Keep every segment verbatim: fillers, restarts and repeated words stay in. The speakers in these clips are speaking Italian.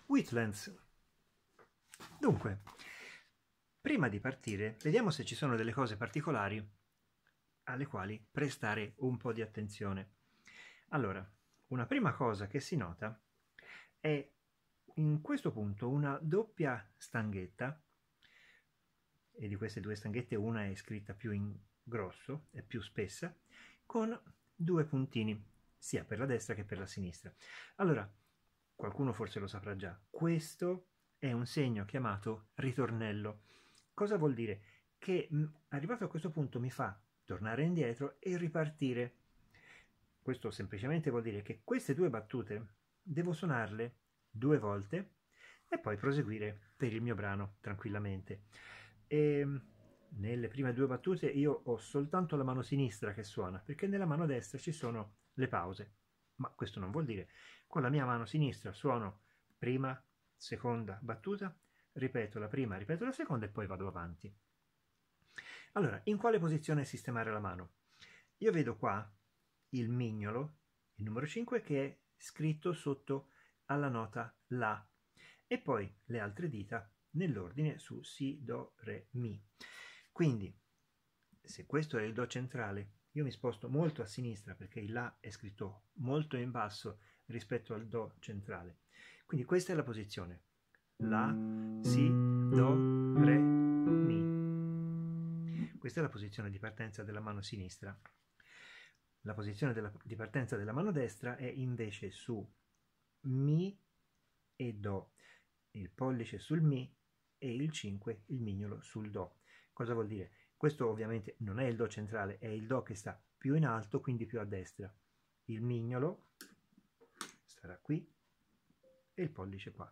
Wheatlands. Dunque, prima di partire, vediamo se ci sono delle cose particolari alle quali prestare un po' di attenzione. Allora, una prima cosa che si nota è in questo punto una doppia stanghetta, e di queste due stanghette una è scritta più in grosso, è più spessa, con due puntini, sia per la destra che per la sinistra. Allora, qualcuno forse lo saprà già, questo è un segno chiamato ritornello. Cosa vuol dire? Che arrivato a questo punto mi fa tornare indietro e ripartire. Questo semplicemente vuol dire che queste due battute devo suonarle due volte e poi proseguire per il mio brano tranquillamente. E nelle prime due battute io ho soltanto la mano sinistra che suona, perché nella mano destra ci sono le pause. Ma questo non vuol dire, con la mia mano sinistra suono prima, seconda battuta, ripeto la prima, ripeto la seconda e poi vado avanti. Allora, in quale posizione sistemare la mano? Io vedo qua il mignolo, il numero cinque, che è scritto sotto alla nota La, e poi le altre dita nell'ordine su Si, Do, Re, Mi. Quindi, se questo è il Do centrale, io mi sposto molto a sinistra perché il La è scritto molto in basso rispetto al Do centrale. Quindi questa è la posizione. La, Si, Do, Re, Mi. Questa è la posizione di partenza della mano sinistra. La posizione della, di partenza della mano destra è invece su Mi e Do. Il pollice sul Mi e il cinque, il mignolo, sul Do. Cosa vuol dire? Questo ovviamente non è il Do centrale, è il Do che sta più in alto, quindi più a destra. Il mignolo starà qui e il pollice qua.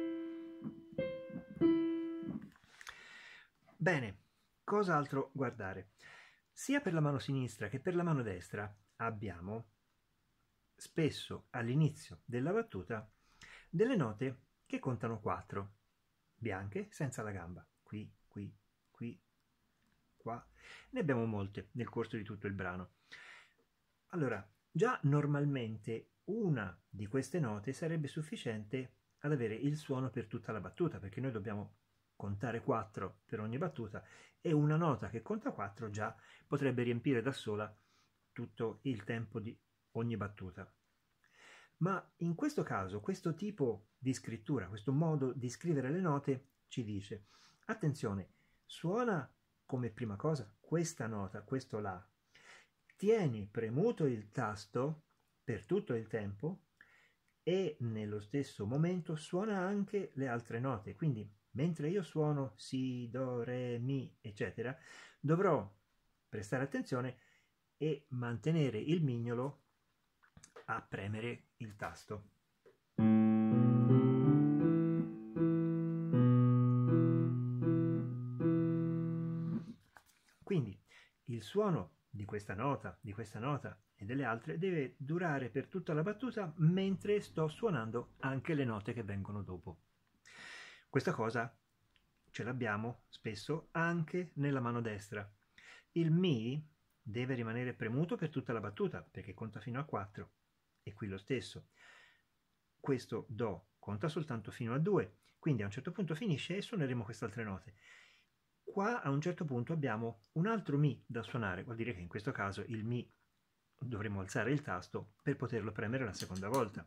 Bene, cos'altro guardare? Sia per la mano sinistra che per la mano destra abbiamo spesso all'inizio della battuta delle note che contano quattro, bianche, senza la gamba. Qui, qui, qui, qua. Ne abbiamo molte nel corso di tutto il brano. Allora, già normalmente una di queste note sarebbe sufficiente ad avere il suono per tutta la battuta, perché noi dobbiamo contare quattro per ogni battuta e una nota che conta quattro già potrebbe riempire da sola tutto il tempo di ogni battuta. Ma in questo caso, questo tipo di scrittura, questo modo di scrivere le note ci dice: attenzione, suona come prima cosa questa nota, questo La, tieni premuto il tasto per tutto il tempo e nello stesso momento suona anche le altre note. Quindi mentre io suono Si, Do, Re, Mi, eccetera, dovrò prestare attenzione e mantenere il mignolo a premere il tasto. Quindi il suono di questa nota, di questa nota e delle altre deve durare per tutta la battuta mentre sto suonando anche le note che vengono dopo. Questa cosa ce l'abbiamo spesso anche nella mano destra. Il Mi deve rimanere premuto per tutta la battuta perché conta fino a quattro, e qui lo stesso. Questo Do conta soltanto fino a due, quindi a un certo punto finisce e suoneremo queste altre note. Qua a un certo punto abbiamo un altro Mi da suonare, vuol dire che in questo caso il Mi dovremo alzare il tasto per poterlo premere la seconda volta.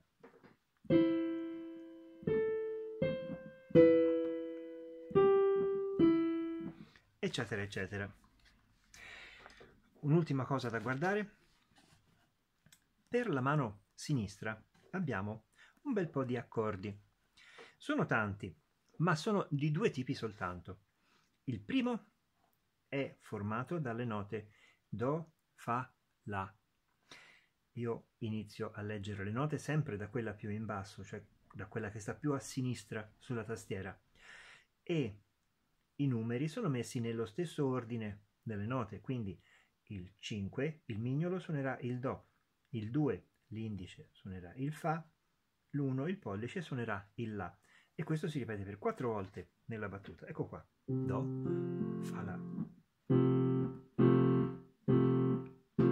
Eccetera, eccetera. Un'ultima cosa da guardare: per la mano sinistra abbiamo un bel po' di accordi. Sono tanti, ma sono di due tipi soltanto. Il primo è formato dalle note Do, Fa, La. Io inizio a leggere le note sempre da quella più in basso, cioè da quella che sta più a sinistra sulla tastiera, e i numeri sono messi nello stesso ordine delle note, quindi il cinque, il mignolo, suonerà il Do, il due, l'indice, suonerà il Fa, l'uno, il pollice, suonerà il La, e questo si ripete per quattro volte nella battuta. Ecco qua: Do, Fa, La.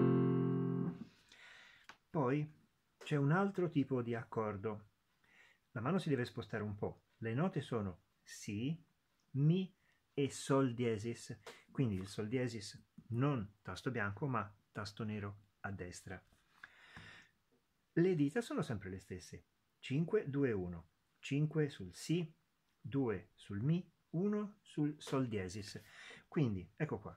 Poi c'è un altro tipo di accordo. la mano si deve spostare un po'. Le note sono Si, Mi e Sol diesis, quindi il Sol diesis non tasto bianco ma tasto nero a destra. Le dita sono sempre le stesse, cinque, due, uno, cinque sul Si, due sul Mi, uno sul Sol diesis, quindi ecco qua,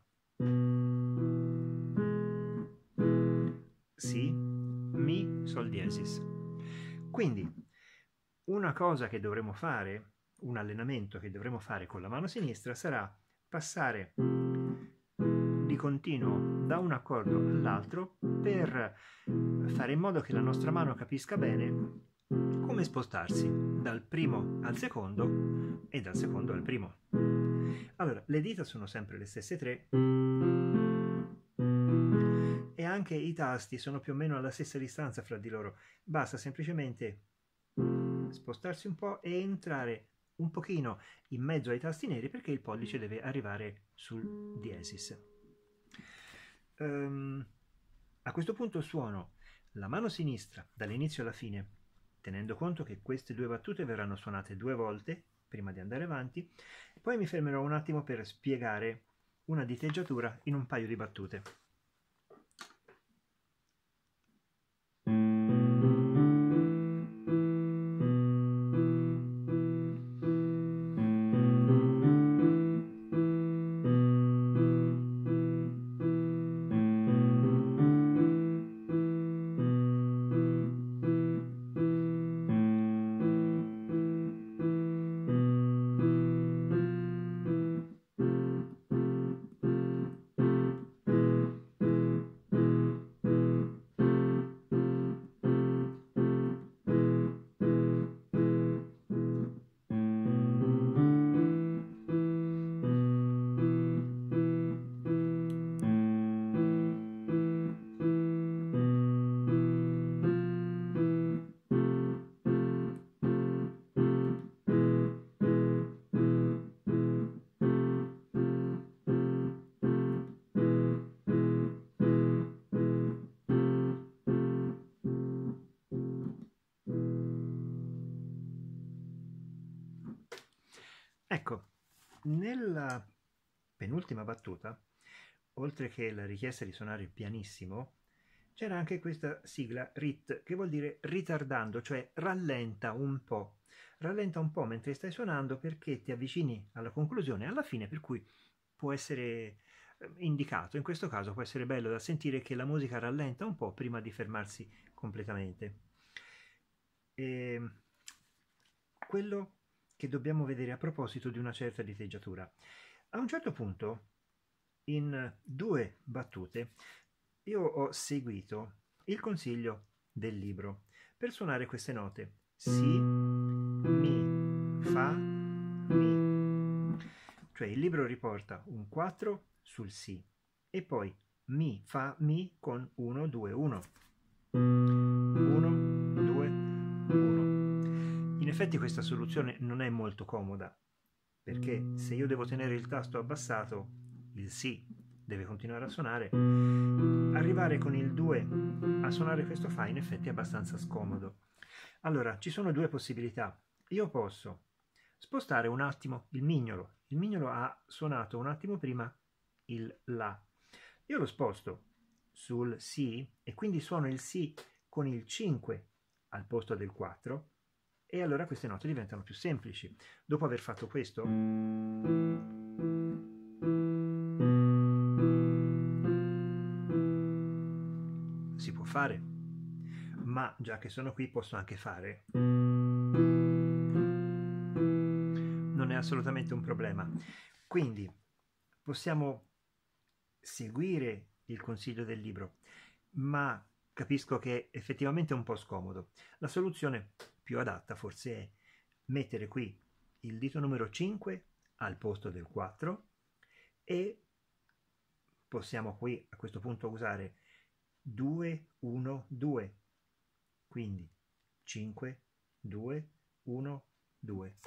Si, Mi, Sol diesis. Quindi una cosa che dovremo fare, un allenamento che dovremo fare con la mano sinistra sarà passare di continuo da un accordo all'altro per fare in modo che la nostra mano capisca bene come spostarsi dal primo al secondo e dal secondo al primo. Allora, le dita sono sempre le stesse tre e anche i tasti sono più o meno alla stessa distanza fra di loro. Basta semplicemente spostarsi un po' e entrare un pochino in mezzo ai tasti neri perché il pollice deve arrivare sul diesis. Um, a questo punto suono la mano sinistra dall'inizio alla fine, tenendo conto che queste due battute verranno suonate due volte prima di andare avanti, poi mi fermerò un attimo per spiegare una diteggiatura in un paio di battute. Ecco, nella penultima battuta, oltre che la richiesta di suonare pianissimo, c'era anche questa sigla R I T, che vuol dire ritardando, cioè rallenta un po'. Rallenta un po' mentre stai suonando perché ti avvicini alla conclusione, alla fine, per cui può essere indicato. In questo caso può essere bello da sentire che la musica rallenta un po' prima di fermarsi completamente. E quello che dobbiamo vedere a proposito di una certa diteggiatura. A un certo punto, in due battute, io ho seguito il consiglio del libro per suonare queste note: Si, Mi, Fa, Mi. Cioè il libro riporta un quattro sul Si e poi Mi, Fa, Mi con uno, due, uno. uno, due, uno. In effetti questa soluzione non è molto comoda, perché se io devo tenere il tasto abbassato, il Si deve continuare a suonare, arrivare con il due a suonare questo Fa in effetti è abbastanza scomodo. Allora, ci sono due possibilità. Io posso spostare un attimo il mignolo. Il mignolo ha suonato un attimo prima il La. Io lo sposto sul Si e quindi suono il Si con il cinque al posto del quattro e allora queste note diventano più semplici. Dopo aver fatto questo, si può fare, ma già che sono qui posso anche fare. Non è assolutamente un problema. Quindi possiamo seguire il consiglio del libro, ma capisco che effettivamente è un po' scomodo. La soluzione più adatta forse è mettere qui il dito numero cinque al posto del quattro e possiamo qui a questo punto usare due, uno, due, quindi cinque, due, uno, due.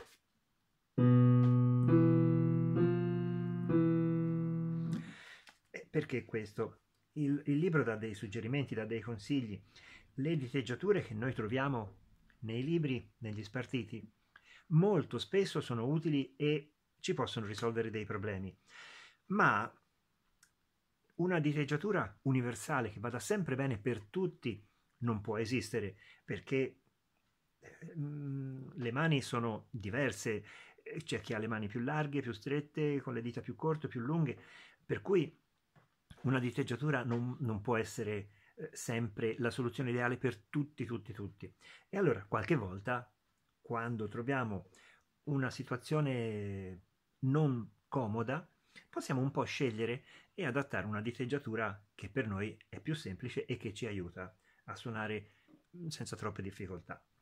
E perché questo? Il, il libro dà dei suggerimenti, dà dei consigli. Le diteggiature che noi troviamo nei libri, negli spartiti, molto spesso sono utili e ci possono risolvere dei problemi, ma una diteggiatura universale che vada sempre bene per tutti non può esistere, perché mm, le mani sono diverse, c'è chi ha le mani più larghe, più strette, con le dita più corte, più lunghe, per cui una diteggiatura non, non può essere eh, sempre la soluzione ideale per tutti, tutti, tutti. E allora qualche volta, quando troviamo una situazione non comoda, possiamo un po' scegliere e adattare una diteggiatura che per noi è più semplice e che ci aiuta a suonare senza troppe difficoltà.